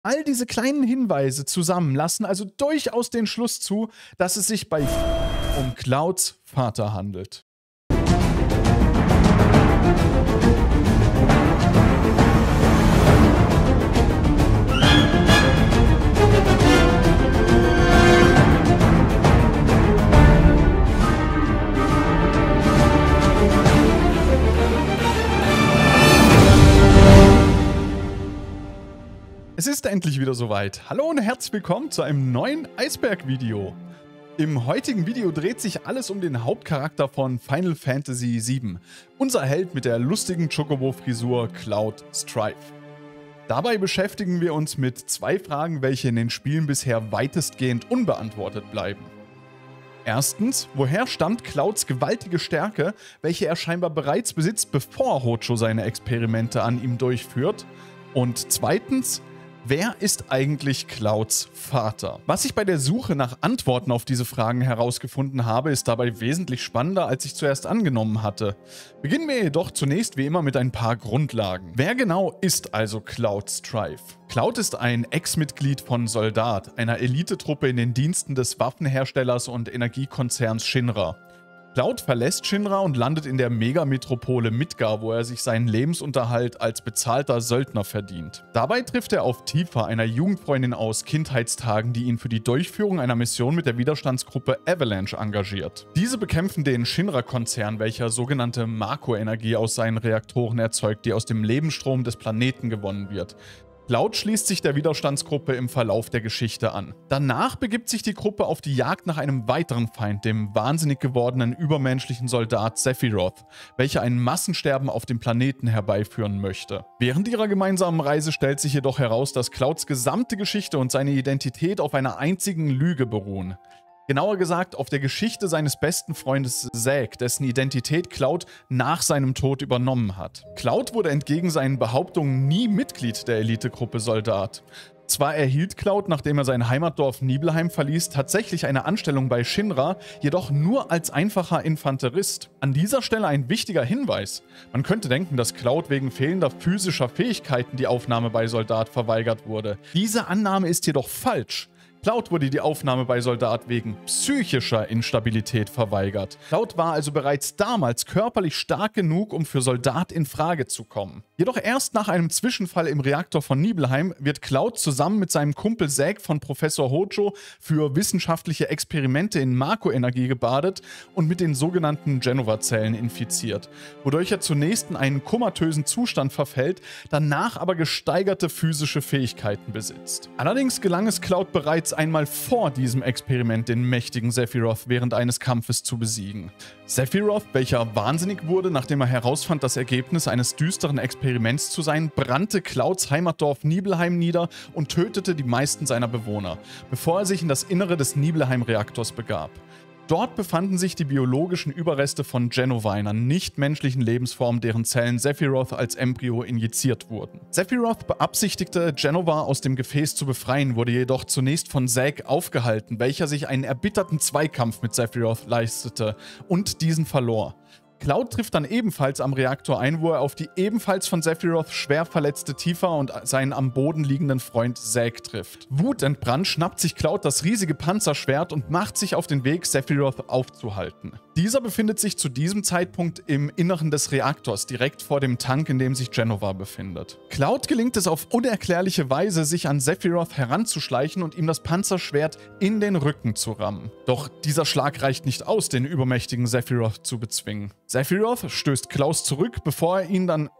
All diese kleinen Hinweise zusammen lassen also durchaus den Schluss zu, dass es sich bei um Clouds Vater handelt. Es ist endlich wieder soweit. Hallo und herzlich willkommen zu einem neuen Eisberg-Video. Im heutigen Video dreht sich alles um den Hauptcharakter von Final Fantasy VII. Unser Held mit der lustigen Chocobo-Frisur Cloud Strife. Dabei beschäftigen wir uns mit zwei Fragen, welche in den Spielen bisher weitestgehend unbeantwortet bleiben. Erstens, woher stammt Clouds gewaltige Stärke, welche er scheinbar bereits besitzt, bevor Hojo seine Experimente an ihm durchführt? Und zweitens, wer ist eigentlich Clouds Vater? Was ich bei der Suche nach Antworten auf diese Fragen herausgefunden habe, ist dabei wesentlich spannender, als ich zuerst angenommen hatte. Beginnen wir jedoch zunächst wie immer mit ein paar Grundlagen. Wer genau ist also Cloud Strife? Cloud ist ein Ex-Mitglied von Soldat, einer Elitetruppe in den Diensten des Waffenherstellers und Energiekonzerns Shinra. Cloud verlässt Shinra und landet in der Megametropole Midgar, wo er sich seinen Lebensunterhalt als bezahlter Söldner verdient. Dabei trifft er auf Tifa, einer Jugendfreundin aus Kindheitstagen, die ihn für die Durchführung einer Mission mit der Widerstandsgruppe Avalanche engagiert. Diese bekämpfen den Shinra-Konzern, welcher sogenannte Mako-Energie aus seinen Reaktoren erzeugt, die aus dem Lebensstrom des Planeten gewonnen wird. Cloud schließt sich der Widerstandsgruppe im Verlauf der Geschichte an. Danach begibt sich die Gruppe auf die Jagd nach einem weiteren Feind, dem wahnsinnig gewordenen übermenschlichen Soldat Sephiroth, welcher ein Massensterben auf dem Planeten herbeiführen möchte. Während ihrer gemeinsamen Reise stellt sich jedoch heraus, dass Clouds gesamte Geschichte und seine Identität auf einer einzigen Lüge beruhen. Genauer gesagt auf der Geschichte seines besten Freundes Zack, dessen Identität Cloud nach seinem Tod übernommen hat. Cloud wurde entgegen seinen Behauptungen nie Mitglied der Elitegruppe Soldat. Zwar erhielt Cloud, nachdem er sein Heimatdorf Nibelheim verließ, tatsächlich eine Anstellung bei Shinra, jedoch nur als einfacher Infanterist. An dieser Stelle ein wichtiger Hinweis. Man könnte denken, dass Cloud wegen fehlender physischer Fähigkeiten die Aufnahme bei Soldat verweigert wurde. Diese Annahme ist jedoch falsch. Cloud wurde die Aufnahme bei Soldat wegen psychischer Instabilität verweigert. Cloud war also bereits damals körperlich stark genug, um für Soldat in Frage zu kommen. Jedoch erst nach einem Zwischenfall im Reaktor von Nibelheim wird Cloud zusammen mit seinem Kumpel Zack von Professor Hojo für wissenschaftliche Experimente in Mako-Energie gebadet und mit den sogenannten Genova-Zellen infiziert, wodurch er zunächst in einen komatösen Zustand verfällt, danach aber gesteigerte physische Fähigkeiten besitzt. Allerdings gelang es Cloud bereits einmal vor diesem Experiment den mächtigen Sephiroth während eines Kampfes zu besiegen. Sephiroth, welcher wahnsinnig wurde, nachdem er herausfand, das Ergebnis eines düsteren Experiments zu sein, brannte Clouds Heimatdorf Nibelheim nieder und tötete die meisten seiner Bewohner, bevor er sich in das Innere des Nibelheim-Reaktors begab. Dort befanden sich die biologischen Überreste von Genova, einer nichtmenschlichen Lebensform, deren Zellen Sephiroth als Embryo injiziert wurden. Sephiroth beabsichtigte, Genova aus dem Gefäß zu befreien, wurde jedoch zunächst von Zack aufgehalten, welcher sich einen erbitterten Zweikampf mit Sephiroth leistete und diesen verlor. Cloud trifft dann ebenfalls am Reaktor ein, wo er auf die ebenfalls von Sephiroth schwer verletzte Tifa und seinen am Boden liegenden Freund Zack trifft. Wutentbrannt schnappt sich Cloud das riesige Panzerschwert und macht sich auf den Weg, Sephiroth aufzuhalten. Dieser befindet sich zu diesem Zeitpunkt im Inneren des Reaktors, direkt vor dem Tank, in dem sich Genova befindet. Cloud gelingt es auf unerklärliche Weise, sich an Sephiroth heranzuschleichen und ihm das Panzerschwert in den Rücken zu rammen. Doch dieser Schlag reicht nicht aus, den übermächtigen Sephiroth zu bezwingen. Sephiroth stößt Cloud zurück, bevor er ihn dann...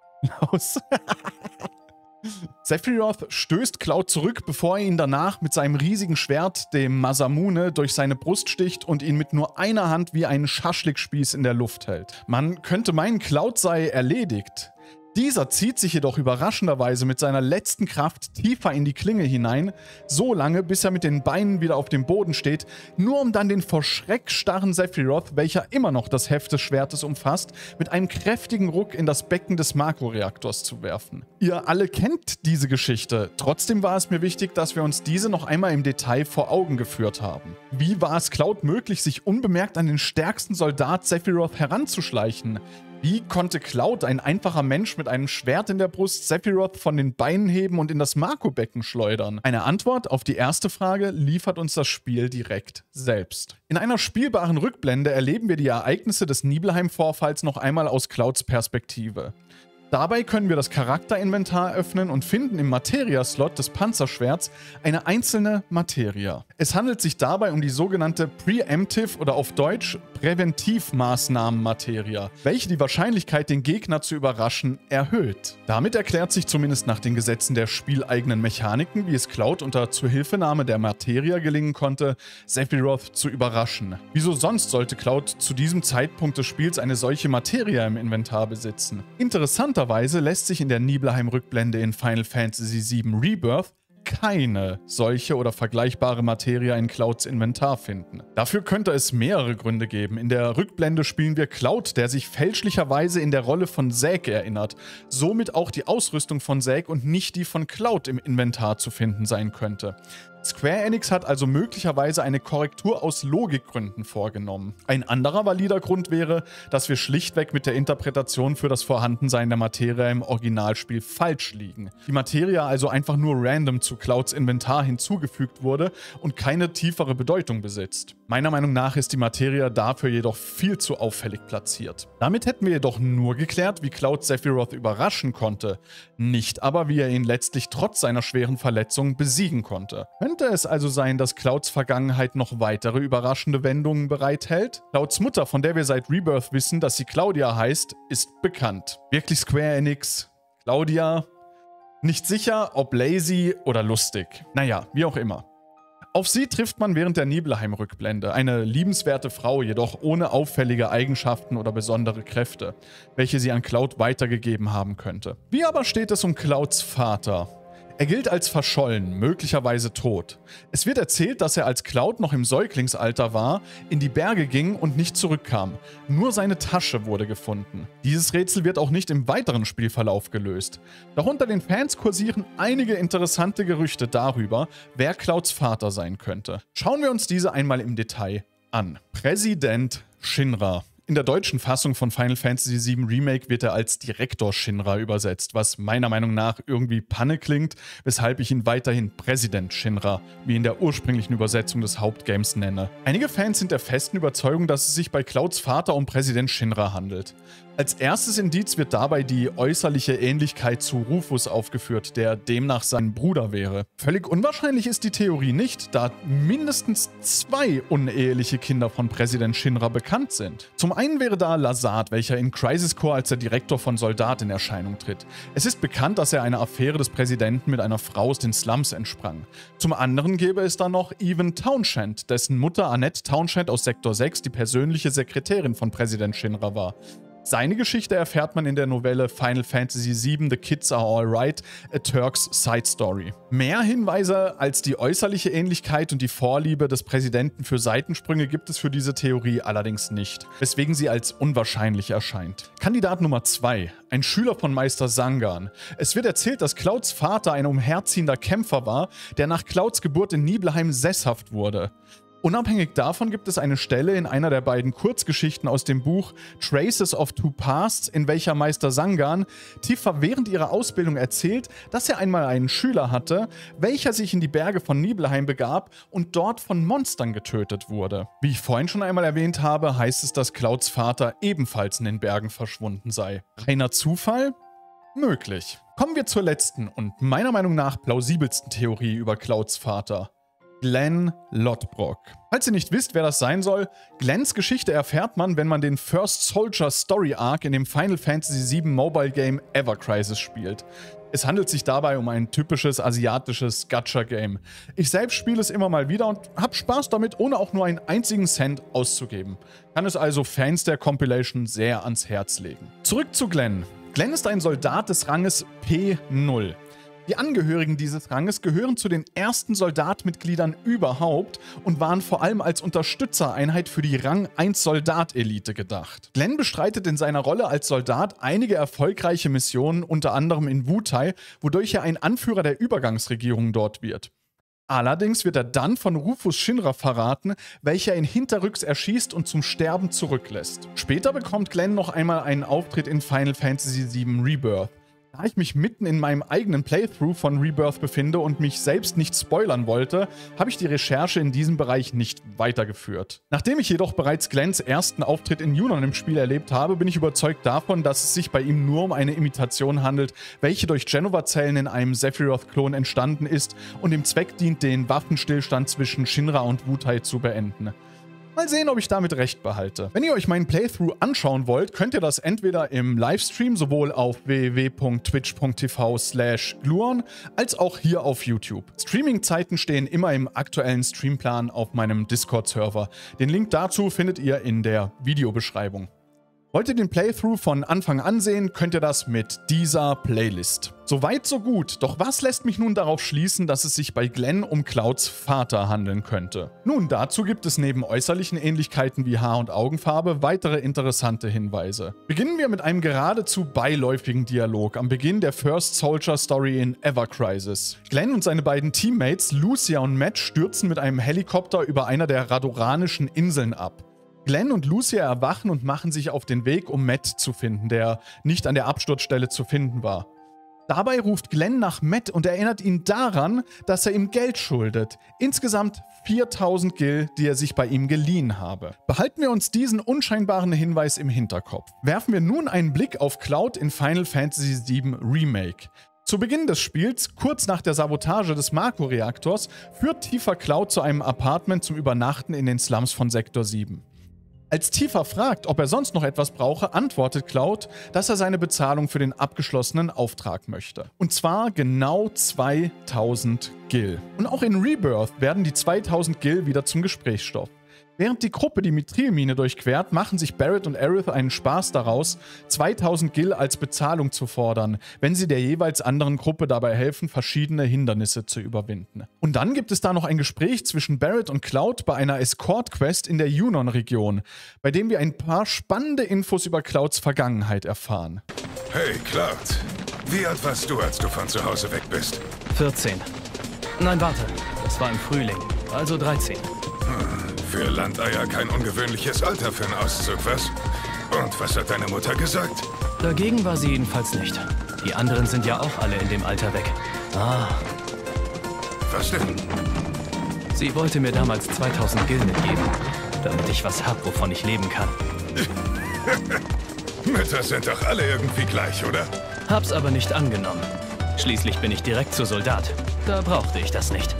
Sephiroth stößt Cloud zurück, bevor er ihn danach mit seinem riesigen Schwert, dem Masamune, durch seine Brust sticht und ihn mit nur einer Hand wie einen Schaschlikspieß in der Luft hält. Man könnte meinen, Cloud sei erledigt. Dieser zieht sich jedoch überraschenderweise mit seiner letzten Kraft tiefer in die Klinge hinein, so lange, bis er mit den Beinen wieder auf dem Boden steht, nur um dann den vor Schreck starren Sephiroth, welcher immer noch das Heft des Schwertes umfasst, mit einem kräftigen Ruck in das Becken des Mako-Reaktors zu werfen. Ihr alle kennt diese Geschichte, trotzdem war es mir wichtig, dass wir uns diese noch einmal im Detail vor Augen geführt haben. Wie war es Cloud möglich, sich unbemerkt an den stärksten Soldat Sephiroth heranzuschleichen? Wie konnte Cloud, ein einfacher Mensch mit einem Schwert in der Brust, Sephiroth von den Beinen heben und in das Mako-Becken schleudern? Eine Antwort auf die erste Frage liefert uns das Spiel direkt selbst. In einer spielbaren Rückblende erleben wir die Ereignisse des Nibelheim-Vorfalls noch einmal aus Clouds Perspektive. Dabei können wir das Charakterinventar öffnen und finden im Materia-Slot des Panzerschwerts eine einzelne Materia. Es handelt sich dabei um die sogenannte Preemptive oder auf Deutsch Präventivmaßnahmen-Materia, welche die Wahrscheinlichkeit, den Gegner zu überraschen, erhöht. Damit erklärt sich zumindest nach den Gesetzen der spieleigenen Mechaniken, wie es Cloud unter Zuhilfenahme der Materia gelingen konnte, Sephiroth zu überraschen. Wieso sonst sollte Cloud zu diesem Zeitpunkt des Spiels eine solche Materia im Inventar besitzen? Interessanterweise lässt sich in der Nibelheim-Rückblende in Final Fantasy VII Rebirth keine solche oder vergleichbare Materia in Clouds Inventar finden. Dafür könnte es mehrere Gründe geben. In der Rückblende spielen wir Cloud, der sich fälschlicherweise in der Rolle von Zack erinnert, somit auch die Ausrüstung von Zack und nicht die von Cloud im Inventar zu finden sein könnte. Square Enix hat also möglicherweise eine Korrektur aus Logikgründen vorgenommen. Ein anderer valider Grund wäre, dass wir schlichtweg mit der Interpretation für das Vorhandensein der Materia im Originalspiel falsch liegen. Die Materia also einfach nur random zu Clouds Inventar hinzugefügt wurde und keine tiefere Bedeutung besitzt. Meiner Meinung nach ist die Materia dafür jedoch viel zu auffällig platziert. Damit hätten wir jedoch nur geklärt, wie Cloud Sephiroth überraschen konnte, nicht aber wie er ihn letztlich trotz seiner schweren Verletzung besiegen konnte. Könnte es also sein, dass Clouds Vergangenheit noch weitere überraschende Wendungen bereithält? Clouds Mutter, von der wir seit Rebirth wissen, dass sie Claudia heißt, ist bekannt. Wirklich Square Enix? Claudia? Nicht sicher, ob lazy oder lustig. Naja, wie auch immer. Auf sie trifft man während der Nibelheim-Rückblende, eine liebenswerte Frau, jedoch ohne auffällige Eigenschaften oder besondere Kräfte, welche sie an Cloud weitergegeben haben könnte. Wie aber steht es um Clouds Vater? Er gilt als verschollen, möglicherweise tot. Es wird erzählt, dass er als Cloud noch im Säuglingsalter war, in die Berge ging und nicht zurückkam. Nur seine Tasche wurde gefunden. Dieses Rätsel wird auch nicht im weiteren Spielverlauf gelöst. Doch unter den Fans kursieren einige interessante Gerüchte darüber, wer Clouds Vater sein könnte. Schauen wir uns diese einmal im Detail an. Präsident Shinra. In der deutschen Fassung von Final Fantasy VII Remake wird er als Direktor Shinra übersetzt, was meiner Meinung nach irgendwie Panne klingt, weshalb ich ihn weiterhin Präsident Shinra, wie in der ursprünglichen Übersetzung des Hauptgames nenne. Einige Fans sind der festen Überzeugung, dass es sich bei Clouds Vater um Präsident Shinra handelt. Als erstes Indiz wird dabei die äußerliche Ähnlichkeit zu Rufus aufgeführt, der demnach sein Bruder wäre. Völlig unwahrscheinlich ist die Theorie nicht, da mindestens 2 uneheliche Kinder von Präsident Shinra bekannt sind. Zum einen wäre da Lazard, welcher in Crisis Core als der Direktor von Soldat in Erscheinung tritt. Es ist bekannt, dass er einer Affäre des Präsidenten mit einer Frau aus den Slums entsprang. Zum anderen gäbe es da noch Even Townshend, dessen Mutter Annette Townshend aus Sektor 6 die persönliche Sekretärin von Präsident Shinra war. Seine Geschichte erfährt man in der Novelle Final Fantasy VII The Kids Are Alright, A Turk's Side Story. Mehr Hinweise als die äußerliche Ähnlichkeit und die Vorliebe des Präsidenten für Seitensprünge gibt es für diese Theorie allerdings nicht, weswegen sie als unwahrscheinlich erscheint. Kandidat Nummer 2, ein Schüler von Meister Zangan. Es wird erzählt, dass Clouds Vater ein umherziehender Kämpfer war, der nach Clouds Geburt in Nibelheim sesshaft wurde. Unabhängig davon gibt es eine Stelle in einer der beiden Kurzgeschichten aus dem Buch Traces of Two Pasts, in welcher Meister Zangan Tifa während ihrer Ausbildung erzählt, dass er einmal einen Schüler hatte, welcher sich in die Berge von Nibelheim begab und dort von Monstern getötet wurde. Wie ich vorhin schon einmal erwähnt habe, heißt es, dass Clouds Vater ebenfalls in den Bergen verschwunden sei. Reiner Zufall? Möglich. Kommen wir zur letzten und meiner Meinung nach plausibelsten Theorie über Clouds Vater. Glenn Lodbrok. Falls ihr nicht wisst, wer das sein soll, Glenns Geschichte erfährt man, wenn man den First Soldier Story Arc in dem Final Fantasy VII Mobile Game Ever Crisis spielt. Es handelt sich dabei um ein typisches asiatisches Gacha-Game. Ich selbst spiele es immer mal wieder und habe Spaß damit, ohne auch nur einen einzigen Cent auszugeben. Kann es also Fans der Compilation sehr ans Herz legen. Zurück zu Glenn. Glenn ist ein Soldat des Ranges P0. Die Angehörigen dieses Ranges gehören zu den ersten Soldatmitgliedern überhaupt und waren vor allem als Unterstützereinheit für die Rang 1 Soldat-Elite gedacht. Glenn bestreitet in seiner Rolle als Soldat einige erfolgreiche Missionen, unter anderem in Wutai, wodurch er ein Anführer der Übergangsregierung dort wird. Allerdings wird er dann von Rufus Shinra verraten, welcher ihn hinterrücks erschießt und zum Sterben zurücklässt. Später bekommt Glenn noch einmal einen Auftritt in Final Fantasy VII Rebirth. Da ich mich mitten in meinem eigenen Playthrough von Rebirth befinde und mich selbst nicht spoilern wollte, habe ich die Recherche in diesem Bereich nicht weitergeführt. Nachdem ich jedoch bereits Glenns ersten Auftritt in Yunon im Spiel erlebt habe, bin ich überzeugt davon, dass es sich bei ihm nur um eine Imitation handelt, welche durch Jenova-Zellen in einem Sephiroth-Klon entstanden ist und dem Zweck dient, den Waffenstillstand zwischen Shinra und Wutai zu beenden. Mal sehen, ob ich damit recht behalte. Wenn ihr euch meinen Playthrough anschauen wollt, könnt ihr das entweder im Livestream sowohl auf www.twitch.tv/gluon als auch hier auf YouTube. Streamingzeiten stehen immer im aktuellen Streamplan auf meinem Discord-Server. Den Link dazu findet ihr in der Videobeschreibung. Wollt ihr den Playthrough von Anfang an sehen, könnt ihr das mit dieser Playlist. Soweit so gut, doch was lässt mich nun darauf schließen, dass es sich bei Glenn um Clouds Vater handeln könnte? Nun, dazu gibt es neben äußerlichen Ähnlichkeiten wie Haar- und Augenfarbe weitere interessante Hinweise. Beginnen wir mit einem geradezu beiläufigen Dialog am Beginn der First Soldier Story in Ever Crisis. Glenn und seine beiden Teammates Lucia und Matt stürzen mit einem Helikopter über einer der radoranischen Inseln ab. Glenn und Lucia erwachen und machen sich auf den Weg, um Matt zu finden, der nicht an der Absturzstelle zu finden war. Dabei ruft Glenn nach Matt und erinnert ihn daran, dass er ihm Geld schuldet. Insgesamt 4000 Gil, die er sich bei ihm geliehen habe. Behalten wir uns diesen unscheinbaren Hinweis im Hinterkopf. Werfen wir nun einen Blick auf Cloud in Final Fantasy VII Remake. Zu Beginn des Spiels, kurz nach der Sabotage des Mako-Reaktors, führt Tifa Cloud zu einem Apartment zum Übernachten in den Slums von Sektor 7. Als Tifa fragt, ob er sonst noch etwas brauche, antwortet Cloud, dass er seine Bezahlung für den abgeschlossenen Auftrag möchte. Und zwar genau 2000 Gil. Und auch in Rebirth werden die 2000 Gil wieder zum Gesprächsstoff. Während die Gruppe die Mithrilmine durchquert, machen sich Barret und Aerith einen Spaß daraus, 2000 Gil als Bezahlung zu fordern, wenn sie der jeweils anderen Gruppe dabei helfen, verschiedene Hindernisse zu überwinden. Und dann gibt es da noch ein Gespräch zwischen Barret und Cloud bei einer Escort-Quest in der Yunon-Region, bei dem wir ein paar spannende Infos über Clouds Vergangenheit erfahren. Hey Cloud, wie alt warst du, als du von zu Hause weg bist? 14. Nein, warte, das war im Frühling, also 13. Für Landeier kein ungewöhnliches Alter für einen Auszug, was? Und was hat deine Mutter gesagt? Dagegen war sie jedenfalls nicht. Die anderen sind ja auch alle in dem Alter weg. Ah. Was denn? Sie wollte mir damals 2000 Gil mitgeben, damit ich was hab, wovon ich leben kann. Mütter sind doch alle irgendwie gleich, oder? Hab's aber nicht angenommen. Schließlich bin ich direkt zur Soldat. Da brauchte ich das nicht.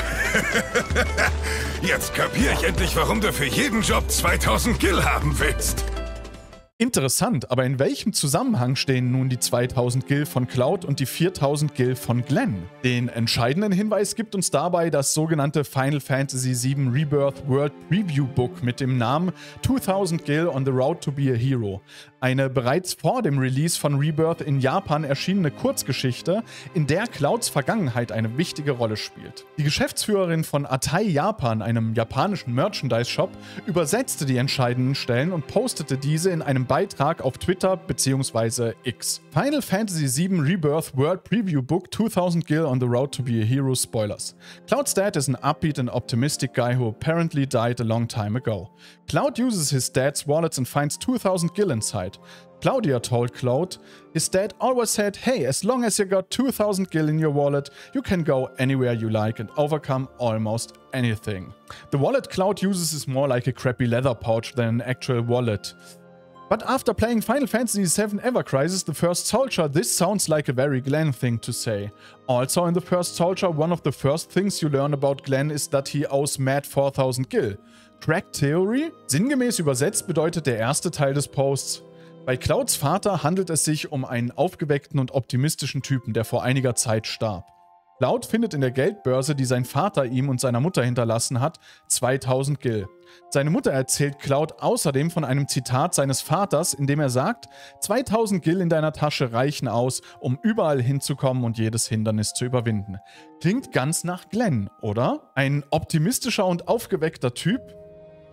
Jetzt kapiere ich endlich, warum du für jeden Job 2000 Gil haben willst. Interessant, aber in welchem Zusammenhang stehen nun die 2000 Gil von Cloud und die 4000 Gil von Glenn? Den entscheidenden Hinweis gibt uns dabei das sogenannte Final Fantasy VII Rebirth World Preview Book mit dem Namen 2000 Gil on the Road to be a Hero. Eine bereits vor dem Release von Rebirth in Japan erschienene Kurzgeschichte, in der Clouds Vergangenheit eine wichtige Rolle spielt. Die Geschäftsführerin von Atai Japan, einem japanischen Merchandise-Shop, übersetzte die entscheidenden Stellen und postete diese in einem Beitrag auf Twitter bzw. X. Final Fantasy VII Rebirth World Preview Book 2000 Gil on the Road to be a Hero Spoilers. Cloud's dad is an upbeat and optimistic guy who apparently died a long time ago. Cloud uses his dad's wallets and finds 2000 Gil inside. Claudia told Cloud, his dad always said, hey, as long as you got 2000 Gil in your wallet, you can go anywhere you like and overcome almost anything. The wallet Cloud uses is more like a crappy leather pouch than an actual wallet. But after playing Final Fantasy VII Ever Crisis, the First Soldier, this sounds like a very Glenn thing to say. Also in the First Soldier, one of the first things you learn about Glenn is that he owes Matt 4000 Gil. Crack Theory? Sinngemäß übersetzt bedeutet der erste Teil des Posts: Bei Clouds Vater handelt es sich um einen aufgeweckten und optimistischen Typen, der vor einiger Zeit starb. Cloud findet in der Geldbörse, die sein Vater ihm und seiner Mutter hinterlassen hat, 2000 Gil. Seine Mutter erzählt Cloud außerdem von einem Zitat seines Vaters, in dem er sagt, 2000 Gil in deiner Tasche reichen aus, um überall hinzukommen und jedes Hindernis zu überwinden. Klingt ganz nach Glenn, oder? Ein optimistischer und aufgeweckter Typ?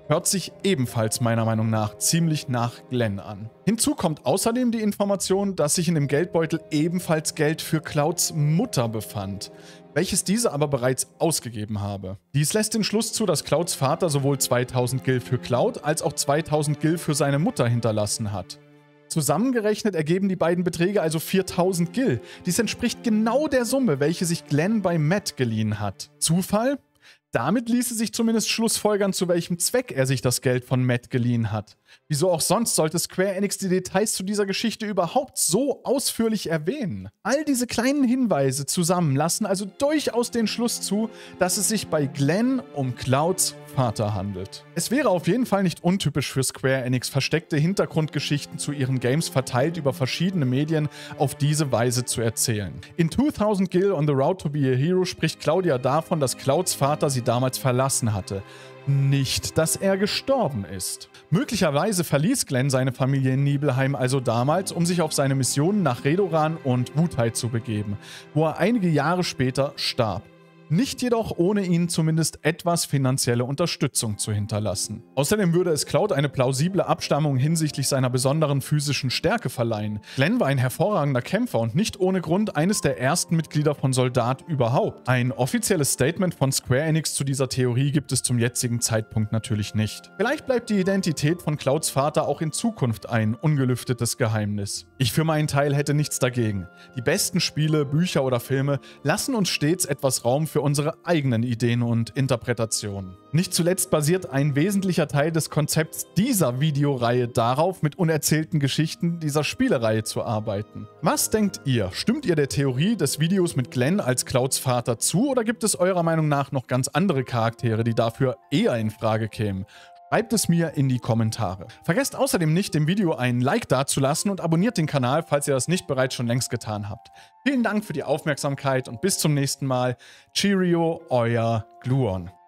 Hört sich ebenfalls meiner Meinung nach ziemlich nach Glenn an. Hinzu kommt außerdem die Information, dass sich in dem Geldbeutel ebenfalls Geld für Clouds Mutter befand, welches diese aber bereits ausgegeben habe. Dies lässt den Schluss zu, dass Clouds Vater sowohl 2000 Gil für Cloud als auch 2000 Gil für seine Mutter hinterlassen hat. Zusammengerechnet ergeben die beiden Beträge also 4000 Gil. Dies entspricht genau der Summe, welche sich Glenn bei Matt geliehen hat. Zufall? Damit ließe sich zumindest schlussfolgern, zu welchem Zweck er sich das Geld von Matt geliehen hat. Wieso auch sonst sollte Square Enix die Details zu dieser Geschichte überhaupt so ausführlich erwähnen? All diese kleinen Hinweise zusammen lassen also durchaus den Schluss zu, dass es sich bei Glenn um Clouds Vater handelt. Es wäre auf jeden Fall nicht untypisch für Square Enix, versteckte Hintergrundgeschichten zu ihren Games verteilt über verschiedene Medien auf diese Weise zu erzählen. In 2000 Gil on the Road to be a Hero spricht Claudia davon, dass Clouds Vater sie damals verlassen hatte. Nicht, dass er gestorben ist. Möglicherweise verließ Glenn seine Familie in Nibelheim also damals, um sich auf seine Missionen nach Redoran und Wuthei zu begeben, wo er einige Jahre später starb. Nicht jedoch ohne ihnen zumindest etwas finanzielle Unterstützung zu hinterlassen. Außerdem würde es Cloud eine plausible Abstammung hinsichtlich seiner besonderen physischen Stärke verleihen. Glenn war ein hervorragender Kämpfer und nicht ohne Grund eines der ersten Mitglieder von Soldat überhaupt. Ein offizielles Statement von Square Enix zu dieser Theorie gibt es zum jetzigen Zeitpunkt natürlich nicht. Vielleicht bleibt die Identität von Clouds Vater auch in Zukunft ein ungelüftetes Geheimnis. Ich für meinen Teil hätte nichts dagegen. Die besten Spiele, Bücher oder Filme lassen uns stets etwas Raum für unsere eigenen Ideen und Interpretationen. Nicht zuletzt basiert ein wesentlicher Teil des Konzepts dieser Videoreihe darauf, mit unerzählten Geschichten dieser Spielereihe zu arbeiten. Was denkt ihr? Stimmt ihr der Theorie des Videos mit Glenn als Clouds Vater zu oder gibt es eurer Meinung nach noch ganz andere Charaktere, die dafür eher in Frage kämen? Schreibt es mir in die Kommentare. Vergesst außerdem nicht, dem Video ein Like dazulassen und abonniert den Kanal, falls ihr das nicht bereits schon längst getan habt. Vielen Dank für die Aufmerksamkeit und bis zum nächsten Mal. Cheerio, euer Gluon.